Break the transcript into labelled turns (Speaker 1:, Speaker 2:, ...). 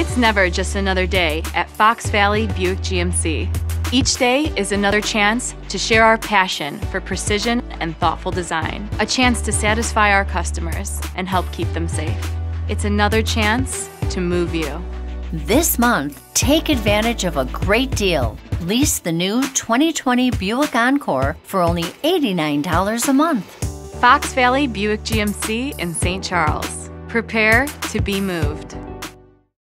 Speaker 1: It's never just another day at Fox Valley Buick GMC. Each day is another chance to share our passion for precision and thoughtful design. A chance to satisfy our customers and help keep them safe. It's another chance to move you.
Speaker 2: This month, take advantage of a great deal. Lease the new 2020 Buick Encore for only $89 a month.
Speaker 1: Fox Valley Buick GMC in St. Charles. Prepare to be moved.